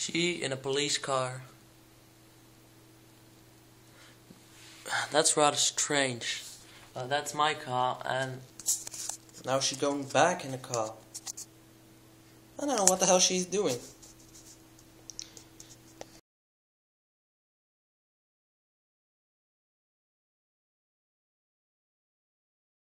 She in a police car. That's rather strange. That's my car, and now she's going back in the car. I don't know what the hell she's doing.